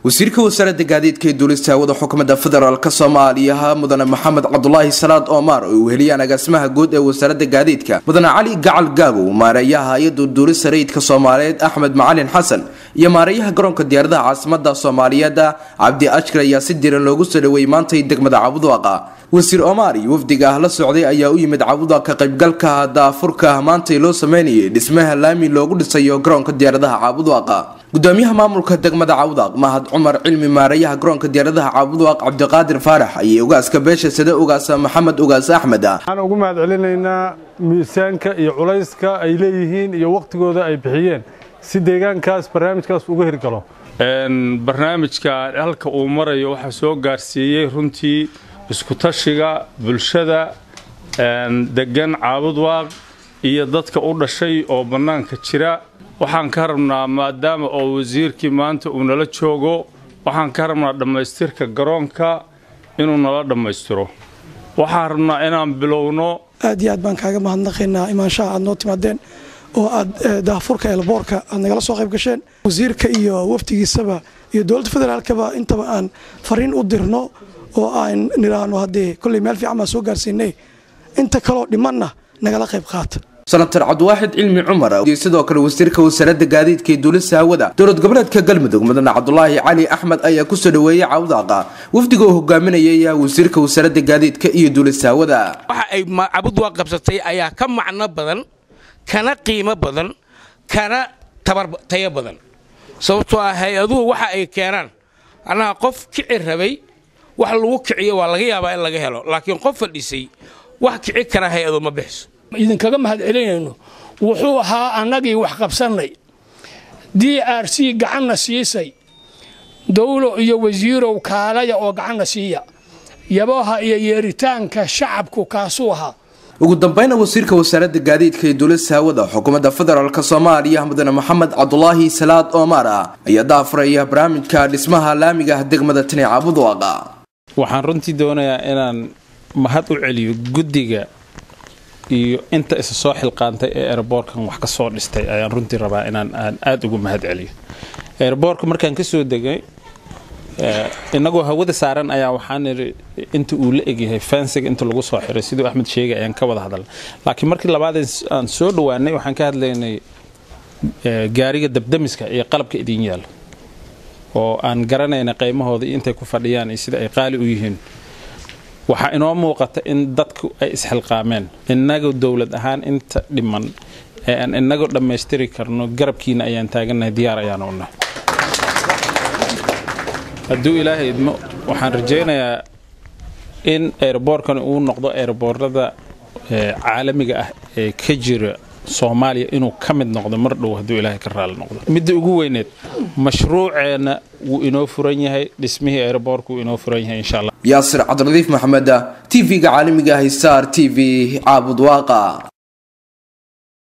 wasiirka wasaaradda gaadiidka ee duulista hawada xukuumadda federaalka Soomaaliya mudane Maxamed Cabdullaahi Salaad Omar oo weheliyaan agaasimaha guud ee wasaaradda gaadiidka mudane Cali Gacal Gaago maareeyaha hay'adda duulista rayidka Soomaaliyeed Axmed Macalin Xasan iyo maareeyaha garoonka diyaaradaha caasimadda Soomaaliyeed Cabdi Ashkar ayaa si diiran loogu soo dhaweeyay maanta degmada Cabudwaqa wasiir Omar wafdiga la socday ayaa u yimid Cabudwaqa qaybgalka daafurka maanta loo sameeyay dhismaha laami loogu dhisayo garoonka diyaaradaha Cabudwaqa gudoomiyaha maamulka degmada Cabudwaqa Mahad Umar Cilmi maareeyaha garoonka diyaaradaha Cabudwaqa Cabdiqaadir Faarax iyo ugaaska beesha sida ugaasa Maxamed Ugaas Axmed waxaan ugu mahad celinaynaa miisaanka iyo culayska ay leeyihiin iyo waqtigooda ay bixiyeen si deegaankaas barnaamijkaas uga hirgalo barnaamijka halka uu marayo waxa soo gaarsiiyay runtii isku tashiga bulshada degan Cabudwaqa iyo dadka u dhashay oo banaanka jira waxaan ka rabnaa maadaama oo wasiirkii maanta uu nala joogo waxaan ka rabnaa dhamaystirka garoonka inuu nala dhamaystiro waxaan rabnaa inaan bilowno aad iyo aad baan kaaga mahadnaqaynaa imaanshaha aad noo timaadeen oo aad daafurka elboorka aad nagala soo qayb gasheen wasiirka iyo waftigiisaba iyo dowladda federaalkaba intaba aan fariin u dirno oo aan niraano haddii kulli meel fiican baan soo gaarsiinay inta kaloo dhimanna nagala qayb qaata سنتر عبدواحد علمي عمر sidoo kale wasiirka wasaaradda gaadiidka ee duulista hawada dowlad goboleedka Galmudug mudane Cabdullaahi Cali Axmed ayaa ku soo dhaweeyay Cabudwaqa wafdiga uu hogaaminayay wasiirka wasaaradda gaadiidka iyo duulista hawada waxa ay Cabudwaqa qabsatay ayaa ka macno badan kana qiimo badan kana tayo badan sababtoo ah hay'aduhu waxa ay keenaan anaga qof kici rabay wax lagu kiciyo waa laga yaabaa in laga helo laakiin qof fadhisay wax kici kara hay'adu ma bixiso idin kaga mahad celinayno wuxuu ahaa anagii wax qabsanay DRC gacanna siisay dawlo iyo wasiirow kaalaya oo gacanna siiya yabaha iyo yeeritaanka shacabku kaasuu ahaa ugu dambeynna wasiirka wasaaradda gaadiidka ee duulista hawada xukuumadda federaalka Soomaaliya mudane Maxamed Cabdullaahi Salaad Omar ayaa daafuraya barnaamijka dhismaha laamiga degmada Tani Cabudwaqa waxaan runtii doonayaa inaan mahad u celiyo guddiga iyo inta is soo xilqaantay ee airportkan wax ka soo dhistay ayaan runtii rabaa inaan aad ugu mahad celiyo airportka markaan ka soo degay inagoo hawada saaran ayaa waxaan inta uu la egyahay fansiga inta lagu soo xiray sidoo Axmed sheegay ayaan ka wada hadalnay laakiin markii labaad aan soo dhawaanay waxaan ka hadlaynay gaariga dabdamiska iyo qalabka idin yaal oo aan garanayna qiimahooda intay ku fadhiyaan iyo sida ay qaali u yihiin waxa inoo muuqata in dadku ay isxilqaameen inaga dawlad ahaan inta dhiman ee aan inaga dhameystiri karno garabkiina ayaan taaganahay diyaar ayaan u nahay hadduu ilaahay idmo waxaan rajaynayaa in airportkan uu noqdo airportada caalamiga ah ee ka jira Soomaaliya inuu ka mid noqdo mar dhow hadduu ilaahay ka raali noqdo mid ugu weyneed mashruuceena wuu inoo furan yahay dhismihii airportku inoo furan yahay insha Allah Yaasir Cabduladiif Maxamed TV-ga caalamiga ah Star TV Cabudwaqa